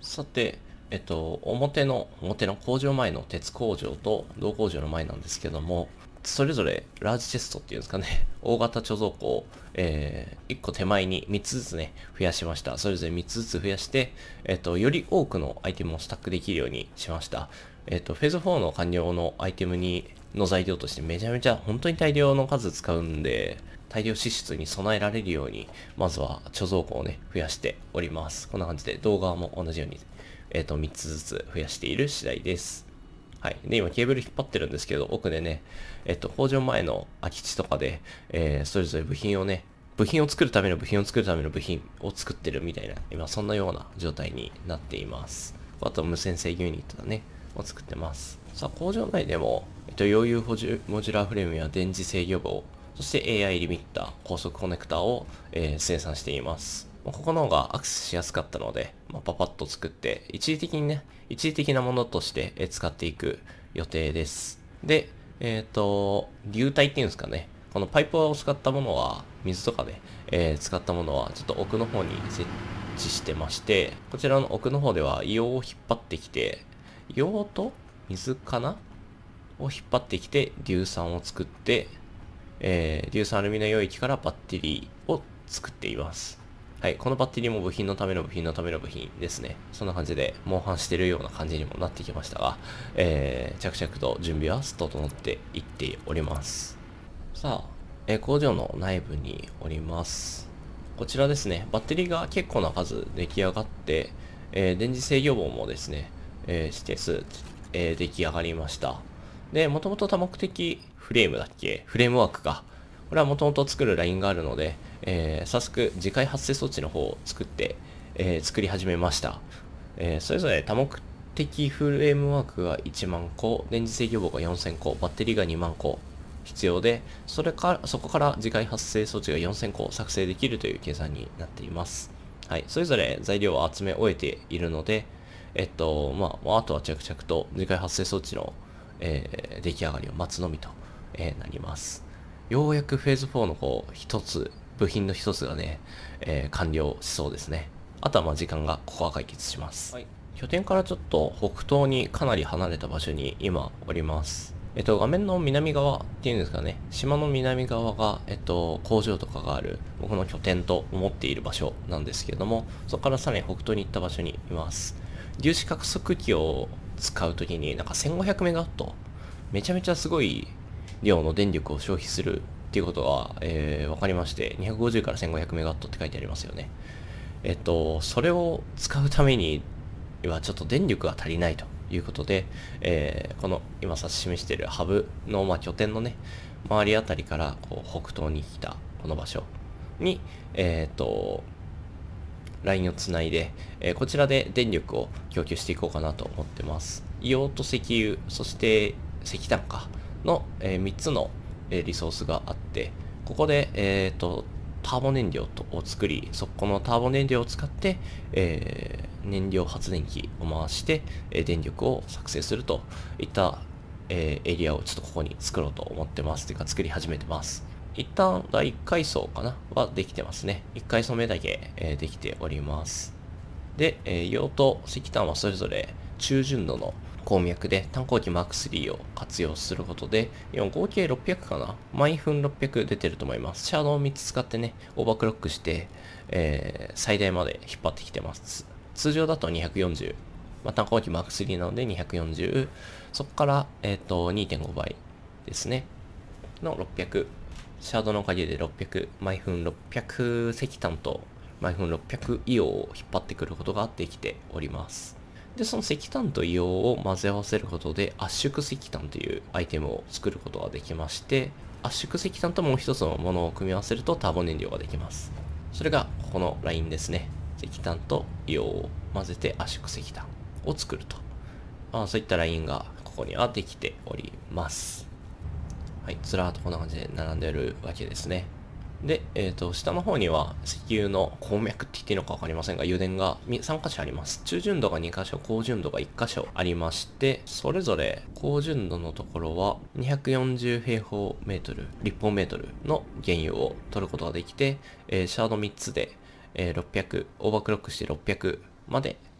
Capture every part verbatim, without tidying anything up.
さて、えっと、表の、表の工場前の鉄工場と銅工場の前なんですけども、それぞれラージチェストっていうんですかね、大型貯蔵庫を、えー、いっこ手前にみっつずつね、増やしました。それぞれみっつずつ増やして、えっと、より多くのアイテムをスタックできるようにしました。えっと、フェーズフォーの完了のアイテムに、の材料としてめちゃめちゃ本当に大量の数使うんで、大量支出に備えられるように、まずは貯蔵庫をね、増やしております。こんな感じで動画も同じように、えっと、みっつずつ増やしている次第です。はい。で、今ケーブル引っ張ってるんですけど、奥でね、えっと、工場前の空き地とかで、えー、それぞれ部品をね、部品を作るための部品を作るための部品を作ってるみたいな、今そんなような状態になっています。あと無線制御ユニットだね、を作ってます。さあ、工場内でも、えっと、溶融モジュラーフレームや電磁制御棒、そして エーアイ リミッター、高速コネクタを、えー、生産しています。ここの方がアクセスしやすかったので、まあ、パパッと作って、一時的にね、一時的なものとして使っていく予定です。で、えっと、流体っていうんですかね。このパイプを使ったものは、水とかで、えー使ったものは、ちょっと奥の方に設置してまして、こちらの奥の方では硫黄を引っ張ってきて、硫黄と水かなを引っ張ってきて、硫酸を作って、えー、硫酸アルミの溶液からバッテリーを作っています。はい、このバッテリーも部品のための部品のための部品ですね。そんな感じで、モンハンしてるような感じにもなってきましたが、えー、着々と準備は整っていっております。さあ、えー、工場の内部におります。こちらですね、バッテリーが結構な数出来上がって、えー、電磁制御棒もですね、えー、指定数、えー、出来上がりました。で、もともと多目的フレームだっけフレームワークか。これはもともと作るラインがあるので、えー、早速、次回発生装置の方を作って、えー、作り始めました。えー、それぞれ多目的フレームワークがいちまんこ、電磁制御棒がよんせんこ、バッテリーがにまんこ必要で、それから、そこから次回発生装置がよんせんこ作成できるという計算になっています。はい。それぞれ材料を集め終えているので、えっと、まあ、あとは着々と次回発生装置の、えー、出来上がりを待つのみと、えー、なります。ようやくフェーズフォーの方、一つ、部品の一つがね、えー、完了しそうですね。あとはまあ時間がここは解決します。はい。拠点からちょっと北東にかなり離れた場所に今おります。えっと、画面の南側っていうんですかね、島の南側が、えっと、工場とかがある僕の拠点と思っている場所なんですけれども、そこからさらに北東に行った場所にいます。粒子獲測器を使うときになんかせんごひゃくメガワット、めちゃめちゃすごい量の電力を消費するっていうことが、えー、分かりまして、にひゃくごじゅうからせんごひゃくメガワットって書いてありますよね。えっと、それを使うためにはちょっと電力が足りないということで、えー、この今指し示しているハブの、まあ、拠点のね、周りあたりからこう北東に来たこの場所に、えっと、ラインをつないで、えー、こちらで電力を供給していこうかなと思ってます。硫黄と石油、そして石炭かの、えー、みっつの、えー、リソースがあって、ここで、えーと、ターボ燃料を作り、そこのターボ燃料を使って、えー、燃料発電機を回して、えー、電力を作成するといった、えー、エリアをちょっとここに作ろうと思ってます。というか作り始めてます。一旦だいいっかい層かなはできてますね。いっかい層目だけ、えー、できております。で、えー、硫黄と石炭はそれぞれ中純度の鉱脈で炭鉱機 マークスリー を活用することで、今合計ろっぴゃくかな毎分ろっぴゃく出てると思います。シャードをみっつ使ってね、オーバークロックして、えー、最大まで引っ張ってきてます。通常だとにひゃくよんじゅう。まあ、炭鉱機 マークスリー なのでにひゃくよんじゅう。そこから、えっと、にてんごばいですね。のろっぴゃく。シャードのおかげでろっぴゃく、毎分ろっぴゃく石炭と毎分ろっぴゃく硫黄を引っ張ってくることができております。で、その石炭と硫黄を混ぜ合わせることで圧縮石炭というアイテムを作ることができまして、圧縮石炭ともう一つのものを組み合わせるとターボ燃料ができます。それがここのラインですね。石炭と硫黄を混ぜて圧縮石炭を作ると。まあ、そういったラインがここにはできております。はい、ずらーっとこんな感じで並んでるわけですね。で、えっと、下の方には石油の鉱脈って言っていいのかわかりませんが、油田がさんかしょあります。中純度がにかしょ、高純度がいっかしょありまして、それぞれ高純度のところはにひゃくよんじゅう平方メートル、立方メートルの原油を取ることができて、えー、シャードみっつで、えー、ろっぴゃく、オーバークロックしてろっぴゃくまで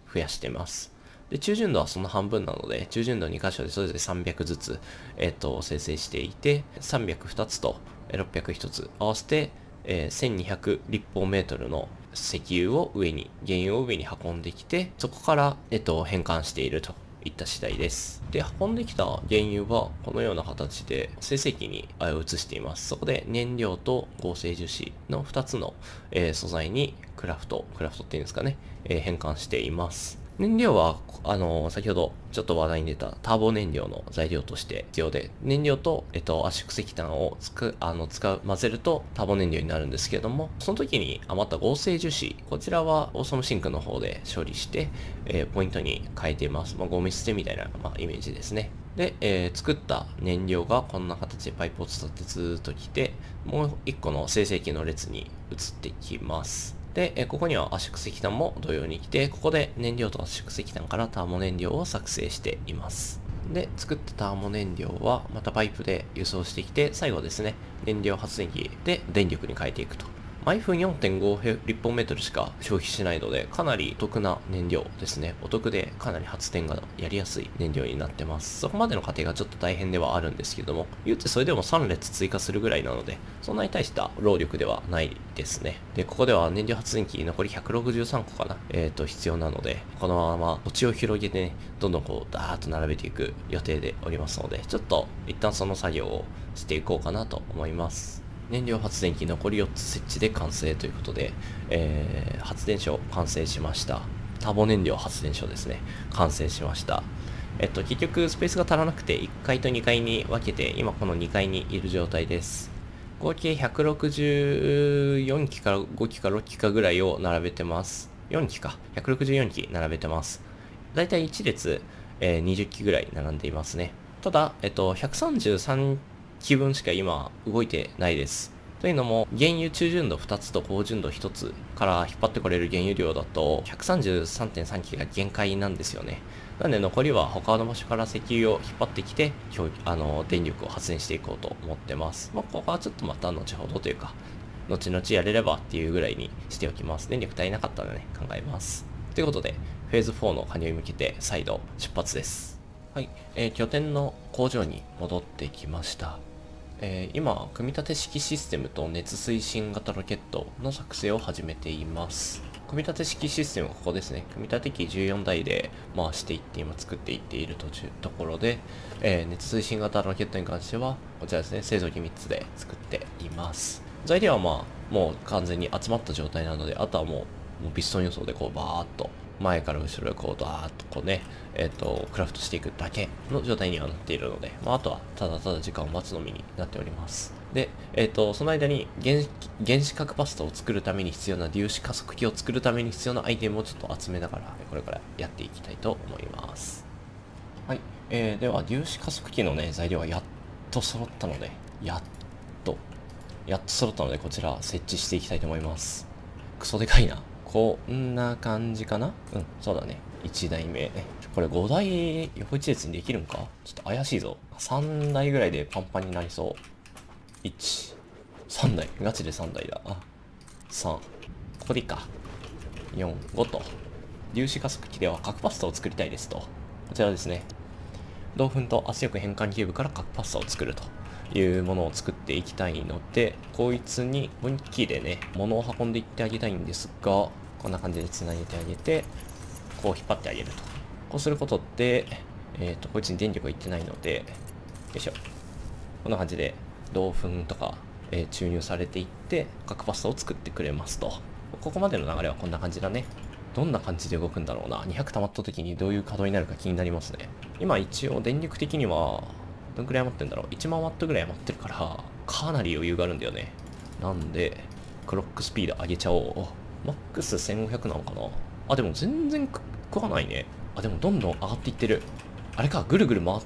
増やしてます。で、中純度はその半分なので、中純度に箇所でそれぞれさんびゃくずつ、えっと、生成していて、さんびゃくふたつとろっぴゃくひとつ合わせて、えー、せんにひゃく立方メートルの石油を上に、原油を上に運んできて、そこから、えっと、変換しているといった次第です。で、運んできた原油は、このような形で精製機に移しています。そこで燃料と合成樹脂のふたつの、えー、素材にクラフト、クラフトっていうんですかね、えー、変換しています。燃料は、あのー、先ほどちょっと話題に出たターボ燃料の材料として必要で、燃料と、えっと、圧縮石炭をつく、あの、使う、混ぜるとターボ燃料になるんですけれども、その時に余った合成樹脂、こちらはオーサムシンクの方で処理して、えー、ポイントに変えています。まあ、ゴミ捨てみたいな、まあ、イメージですね。で、えー、作った燃料がこんな形でパイプを伝ってずーっと来て、もう一個の精製機の列に移ってきます。で、えここには圧縮石炭も同様に来て、ここで燃料と圧縮石炭からターモ燃料を作成しています。で、作ったターモ燃料はまたパイプで輸送してきて、最後ですね、燃料発電機で電力に変えていくと。毎分 よんてんご 立方メートルしか消費しないので、かなりお得な燃料ですね。お得でかなり発電がやりやすい燃料になってます。そこまでの過程がちょっと大変ではあるんですけども、言ってそれでもさん列追加するぐらいなので、そんなに大した労力ではないですね。で、ここでは燃料発電機残りひゃくろくじゅうさんこかな、えっと、必要なので、このまま土地を広げてね、どんどんこう、ダーッと並べていく予定でおりますので、ちょっと一旦その作業をしていこうかなと思います。燃料発電機残りよっつ設置で完成ということで、えー、発電所完成しました。ターボ燃料発電所ですね。完成しました。えっと、結局スペースが足らなくていっかいとにかいに分けて、今このにかいにいる状態です。合計ひゃくろくじゅうよんきかごきかろっきかぐらいを並べてます。よんきか。ひゃくろくじゅうよんき並べてます。だいたいいち列、えー、にじゅっきぐらい並んでいますね。ただ、えっと、ひゃくさんじゅうさんきぶんしか今動いてないです。というのも、原油中純度ふたつと高純度ひとつから引っ張ってこれる原油量だと ひゃくさんじゅうさんてんさんきが限界なんですよね。なんで残りは他の場所から石油を引っ張ってきて、あの、電力を発電していこうと思ってます。まあ、ここはちょっとまた後ほどというか、後々やれればっていうぐらいにしておきます。電力足りなかったらね、考えます。ということで、フェーズフォーの加入に向けて再度出発です。はい、えー、拠点の工場に戻ってきました。えー、今、組み立て式システムと熱推進型ロケットの作成を始めています。組み立て式システムはここですね。組み立て機じゅうよんだいで回していって今作っていっている途中ところで、えー、熱推進型ロケットに関してはこちらですね、製造機みっつで作っています。材料はまあ、もう完全に集まった状態なので、あとはもう、もうピストン予想でこうバーっと前から後ろへこうダーッとこうね、えっと、クラフトしていくだけの状態にはなっているので、まあ、あとはただただ時間を待つのみになっております。で、えっと、その間に原原子核パスタを作るために必要な粒子加速器を作るために必要なアイテムをちょっと集めながら、これからやっていきたいと思います。はい。えー、では、粒子加速器のね、材料がやっと揃ったので、やっと、やっと揃ったので、こちら設置していきたいと思います。クソでかいな。こんな感じかな？うん、そうだね。いちだいめ。これごだい横一列にできるんか？ちょっと怪しいぞ。さんだいぐらいでパンパンになりそう。いち、さんだい。ガチでさんだいだ。あ、さん。ここでいいか。よん、ごと。粒子加速器では核パスタを作りたいですと。こちらですね。銅粉と圧力変換キューブから核パスタを作るというものを作っていきたいので、こいつに分岐器でね、物を運んでいってあげたいんですが、こんな感じで繋げてあげて、こう引っ張ってあげると。こうすることで、えっと、こいつに電力がいってないので、よいしょ。こんな感じで、銅粉とか、えー、注入されていって、核パスタを作ってくれますと。ここまでの流れはこんな感じだね。どんな感じで動くんだろうな。にひゃく溜まった時にどういう稼働になるか気になりますね。今一応電力的には、どんくらい余ってんだろう。いちまんワットぐらい余ってるから、かなり余裕があるんだよね。なんで、クロックスピード上げちゃおう。マックスせんごひゃくなのかなあ、でも全然食わないね。あ、でもどんどん上がっていってる。あれか、ぐるぐる回って、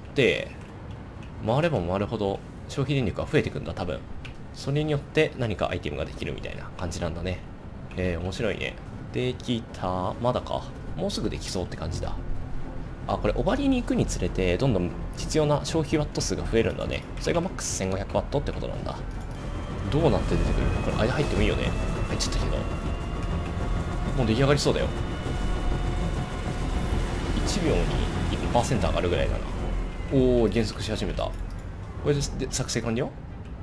回れば回るほど消費電力が増えていくんだ、多分。それによって何かアイテムができるみたいな感じなんだね。えー、面白いね。できた。まだか。もうすぐできそうって感じだ。あ、これ、オバリに行くにつれて、どんどん必要な消費ワット数が増えるんだね。それがマックスせんごひゃくワットってことなんだ。どうなって出てくる？これ、間入ってもいいよね。入っちゃったけど。もう出来上がりそうだよ。 ちびょうに いちパーセント 上がるぐらいだな。おお、減速し始めた。これでで作成完了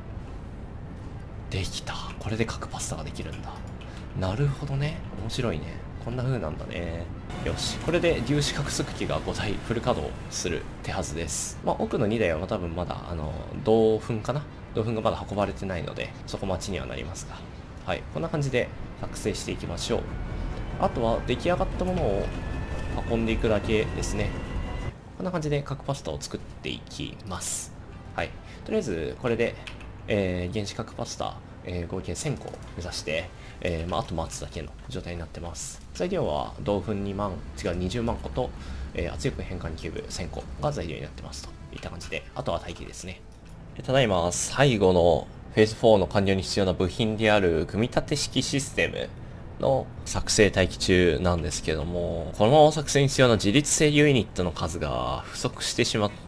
できた。これで各パスタができるんだ。なるほどね。面白いね。こんな風なんだね。よし。これで粒子獲得機がごだいフル稼働する手はずです。まあ、奥のにだいは多分まだ、あの、銅粉かな銅粉がまだ運ばれてないので、そこ待ちにはなりますが。はい。こんな感じで作成していきましょう。あとは出来上がったものを運んでいくだけですね。こんな感じで各パスタを作っていきます。はい。とりあえず、これで、えー、原子核パスタ、えー、合計せんこを目指して、えー、まあ、あと待つだけの状態になってます。材料は銅粉にまん、違うにじゅうまん個と、えー、圧力変換キューブせんこが材料になってますといった感じで、あとは待機ですね。ただいま最後のフェーズフォーの完了に必要な部品である組み立て式システムの作成待機中なんですけども、この作成に必要な自立性ユニットの数が不足してしまって、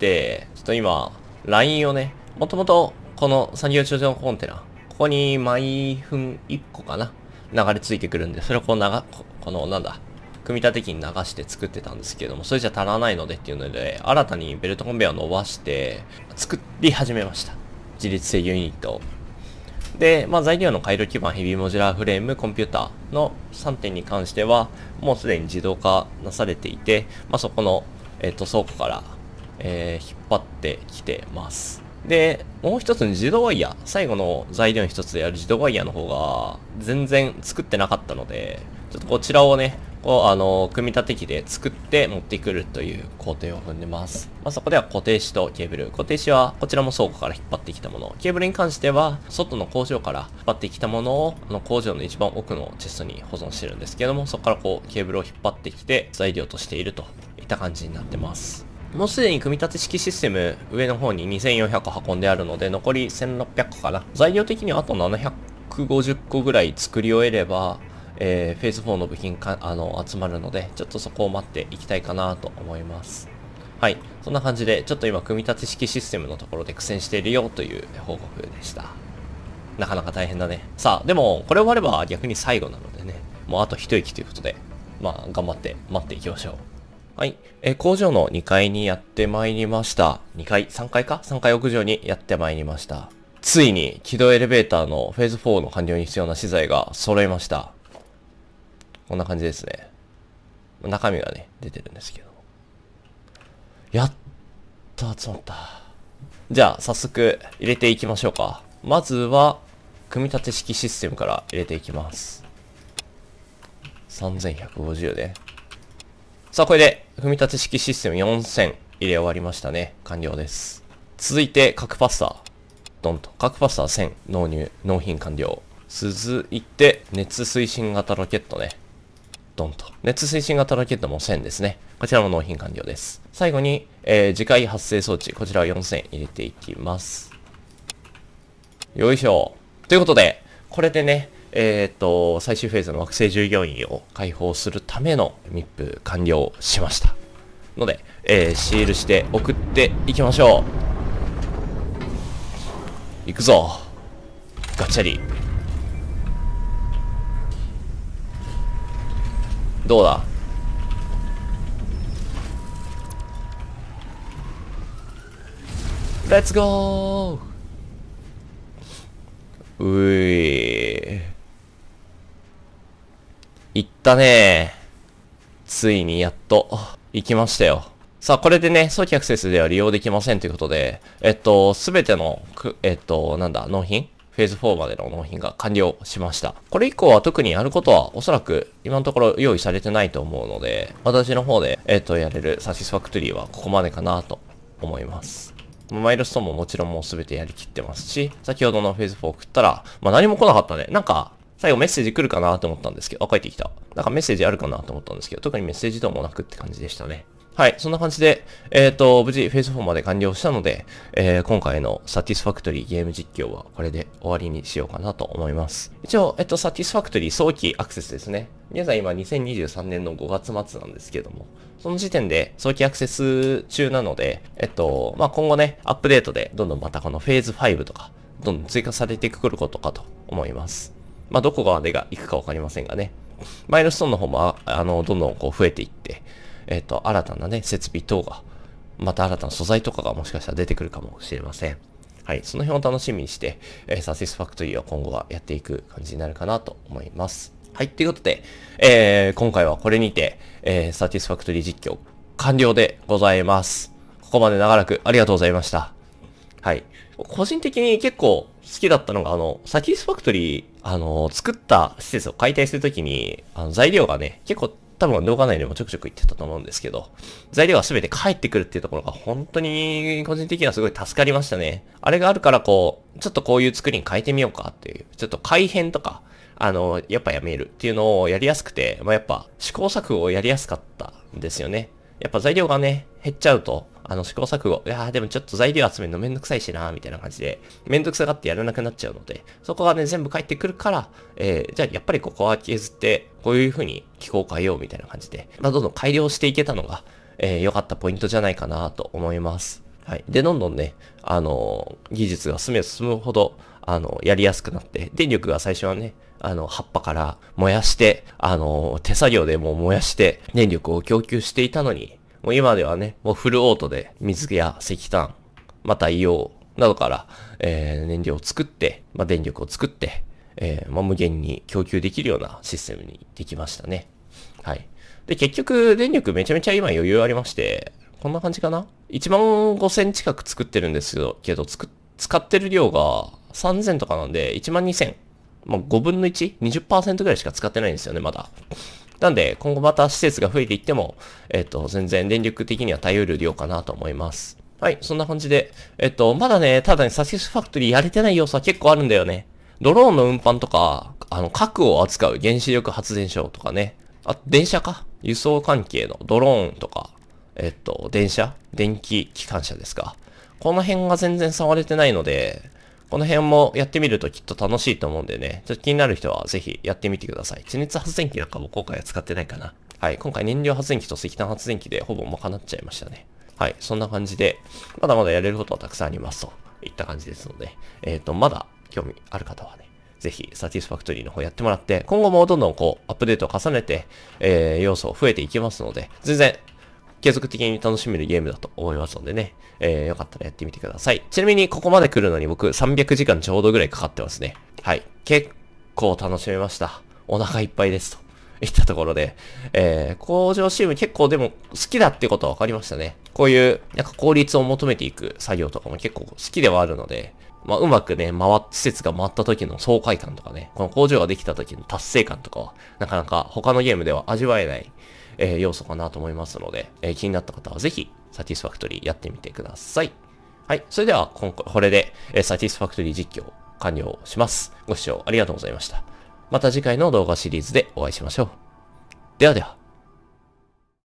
ちょっと今、ラインをね、もともとこの産業頂上コンテナ、ここに毎分いっこかな流れ着いてくるんで、それをこう流、このなんだ、組み立て機に流して作ってたんですけども、それじゃ足らないのでっていうので、新たにベルトコンベヤーを伸ばして、作り始めました。自立性ユニットを。で、まあ材料の回路基板、ヘビーモジュラーフレーム、コンピューターのさんてんに関しては、もうすでに自動化なされていて、まあそこの、えっと、倉庫から、えー、引っ張ってきてます。で、もう一つの自動ワイヤー、最後の材料の一つである自動ワイヤーの方が、全然作ってなかったので、ちょっとこちらをね、こう、あの、組み立て機で作って持ってくるという工程を踏んでます。まあ、そこでは固定紙とケーブル。固定紙はこちらも倉庫から引っ張ってきたもの。ケーブルに関しては、外の工場から引っ張ってきたものを、あの、工場の一番奥のチェストに保存してるんですけども、そこからこう、ケーブルを引っ張ってきて、材料としているといった感じになってます。もうすでに組み立て式システム、上の方ににせんよんひゃくこ運んであるので、残りせんろっぴゃっこかな。材料的にはあとななひゃくごじゅっこぐらい作り終えれば、えー、フェーズフォーの部品か、あの、集まるので、ちょっとそこを待っていきたいかなと思います。はい。そんな感じで、ちょっと今、組み立て式システムのところで苦戦しているよという報告でした。なかなか大変だね。さあ、でも、これ終われば逆に最後なのでね、もうあと一息ということで、まあ、頑張って待っていきましょう。はい。えー、工場のにかいにやってまいりました。にかい ?さん 階か ?さん 階屋上にやってまいりました。ついに、軌道エレベーターのフェーズフォーの完了に必要な資材が揃いました。こんな感じですね。中身がね、出てるんですけど。やっと集まった。じゃあ、早速入れていきましょうか。まずは、組み立て式システムから入れていきます。さんぜんひゃくごじゅうで。さあ、これで、組み立て式システムよんせん入れ終わりましたね。完了です。続いて、核パスタ。ドンと。核パスタせん納入、納品完了。続いて、熱推進型ロケットね。ドンと。熱推進型ロケットもせんですね。こちらも納品完了です。最後に、えー、次回発生装置。こちらはよんせん入れていきます。よいしょ。ということで、これでね、えっと、最終フェーズの惑星従業員を解放するための密封完了しました。ので、えー、シールして送っていきましょう。行くぞ。ガチャリ。どうだ？レッツゴー。うい。行ったね。ついにやっと行きましたよ。さあ、これでね、早期アクセスでは利用できませんということで、えっと、すべての、えっと、なんだ、納品フェーズフォーまでの納品が完了しました。これ以降は特にやることはおそらく今のところ用意されてないと思うので、私の方で、えっと、やれるサティスファクトリーはここまでかなと思います。マイルストーンももちろんもうすべてやりきってますし、先ほどのフェーズフォー送ったら、まあ何も来なかったね。なんか、最後メッセージ来るかなと思ったんですけど、あ、帰ってきた。なんかメッセージあるかなと思ったんですけど、特にメッセージ等もなくって感じでしたね。はい。そんな感じで、えっと、無事フェーズフォーまで完了したので、えー、今回のサティスファクトリーゲーム実況はこれで終わりにしようかなと思います。一応、えっと、サティスファクトリー早期アクセスですね。現在今にせんにじゅうさんねんのごがつ末なんですけども、その時点で早期アクセス中なので、えっと、まあ、今後ね、アップデートでどんどんまたこのフェーズファイブとか、どんどん追加されてくることかと思います。まあ、どこまでが行くかわかりませんがね。マイルストーンの方も、あの、どんどんこう増えていって、 えっと、新たなね、設備等が、また新たな素材とかがもしかしたら出てくるかもしれません。はい。その辺を楽しみにして、えー、サティスファクトリーは今後はやっていく感じになるかなと思います。はい。ということで、えー、今回はこれにて、えー、サティスファクトリー実況完了でございます。ここまで長らくありがとうございました。はい。個人的に結構好きだったのが、あの、サティスファクトリー、あの、作った施設を解体するときに、あの、材料がね、結構多分動画内でもちょくちょく言ってたと思うんですけど、材料が全て返ってくるっていうところが本当に個人的にはすごい助かりましたね。あれがあるからこう、ちょっとこういう作りに変えてみようかっていう、ちょっと改変とか、あの、やっぱやめるっていうのをやりやすくて、まあ、やっぱ試行錯誤をやりやすかったんですよね。やっぱ材料がね、減っちゃうと、あの試行錯誤、いやーでもちょっと材料集めるのめんどくさいしなーみたいな感じで、めんどくさがってやらなくなっちゃうので、そこがね、全部返ってくるから、えー、じゃあやっぱりここは削って、こういう風に機構を変えようみたいな感じで、まあ、どんどん改良していけたのが、えー、良かったポイントじゃないかなと思います。はい。で、どんどんね、あのー、技術が進めば進むほど、あの、やりやすくなって、電力が最初はね、あの、葉っぱから燃やして、あの、手作業でもう燃やして、電力を供給していたのに、もう今ではね、もうフルオートで水や石炭、また硫黄などから、えー、燃料を作って、まあ、電力を作って、えー、まあ、無限に供給できるようなシステムにできましたね。はい。で、結局、電力めちゃめちゃ今余裕ありまして、こんな感じかな ?いちまんごせん近く作ってるんですけど、つく使ってる量がさんぜんとかなんで、いちまんにせん。まあ、ごぶんのいち?にじゅっパーセント ぐらいしか使ってないんですよね、まだ。なんで、今後また施設が増えていっても、えっと、全然電力的には耐えうる量かなと思います。はい、そんな感じで、えっと、まだね、ただね、サティスファクトリーやれてない要素は結構あるんだよね。ドローンの運搬とか、あの、核を扱う原子力発電所とかね。あ、電車か。輸送関係のドローンとか、えっと、電車電気機関車ですか。この辺が全然触れてないので、この辺もやってみるときっと楽しいと思うんでね、ちょっと気になる人はぜひやってみてください。地熱発電機なんかも今回は使ってないかな。はい、今回燃料発電機と石炭発電機でほぼ賄っちゃいましたね。はい、そんな感じで、まだまだやれることはたくさんありますといった感じですので、えっと、まだ興味ある方はね、ぜひ、サティスファクトリーの方やってもらって、今後もどんどんこう、アップデートを重ねて、えー、要素増えていきますので、全然、継続的に楽しめるゲームだと思いますのでね。えー、よかったらやってみてください。ちなみにここまで来るのに僕さんびゃくじかんちょうどぐらいかかってますね。はい。結構楽しめました。お腹いっぱいですと。いったところで、えー、工場チーム結構でも好きだってことは分かりましたね。こういう、なんか効率を求めていく作業とかも結構好きではあるので、まあ、うまくね、回っ、施設が回った時の爽快感とかね、この工場ができた時の達成感とかは、なかなか他のゲームでは味わえない、えー、要素かなと思いますので、えー、気になった方はぜひ、サティスファクトリーやってみてください。はい。それでは、今回、これで、えー、サティスファクトリー実況完了します。ご視聴ありがとうございました。また次回の動画シリーズでお会いしましょう。ではでは。